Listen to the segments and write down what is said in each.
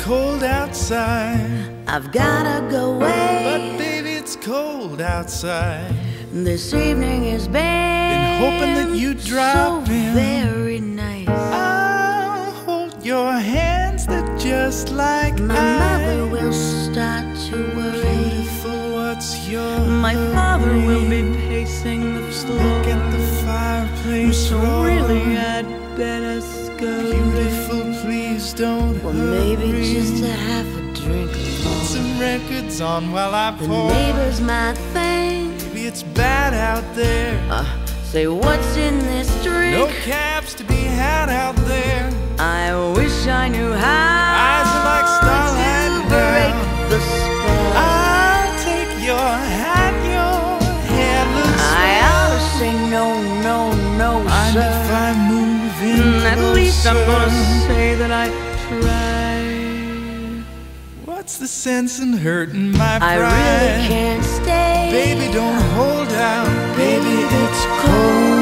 cold outside. I've gotta go away, but baby, it's cold outside. This evening has been hoping that you'd drop so in. very nice. I'll hold your hands, they're just like my ice. mother will start to worry. Beautiful, what's your My father name? will be pacing the floor. Look at the fireplace. So roar. really I'd better go. Beautiful, please don't Well, hurry. maybe just a half a drink. Put some records on while I The pour. neighbors might think, Maybe it's bad out there. say what's in this drink? No cabs to be had out there. I wish I knew how Eyes are like starlight to break now. the spell. I'll take your hat, your hair looks I ought to say no, no, no, and sir. if I move in At least I'm closer, gonna say that I tried. what's the sense in hurting my I pride? really can't stay. Baby, don't hold out. Baby, it's cold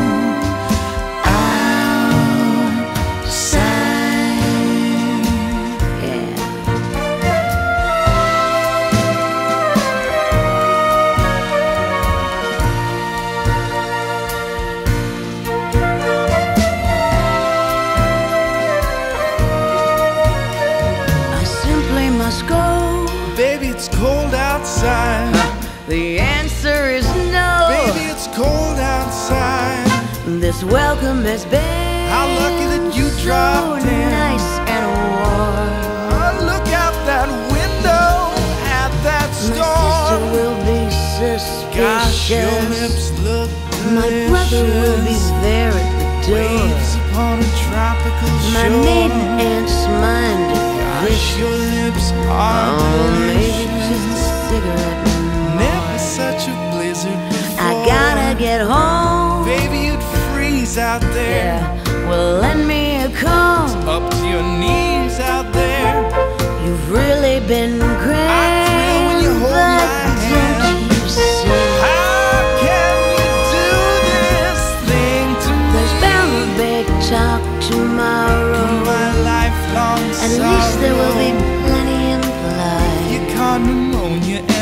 outside. Yeah. I simply must go. Baby, it's cold outside. The answer is no. Baby, it's cold outside. This welcome has been How lucky that you so dropped in. nice and warm. Oh, look out that window at that My sister storm. will be suspicious. Gosh, your lips look My brother will be delicious. there at the door. Waves upon a tropical My shore. maiden aunt's mind is Gosh, vicious. your lips are Oh, maybe just delicious. a cigarette. Never such a blizzard before. I gotta get home. Baby, you'd freeze out there. Yeah, well, lend me a comb. Up to your knees out there. You've really been great. I thrill when you hold but my hand. don't you see? How can you do this thing to me? There's bound to be talk tomorrow. My lifelong At least there will be plenty in play. You caught pneumonia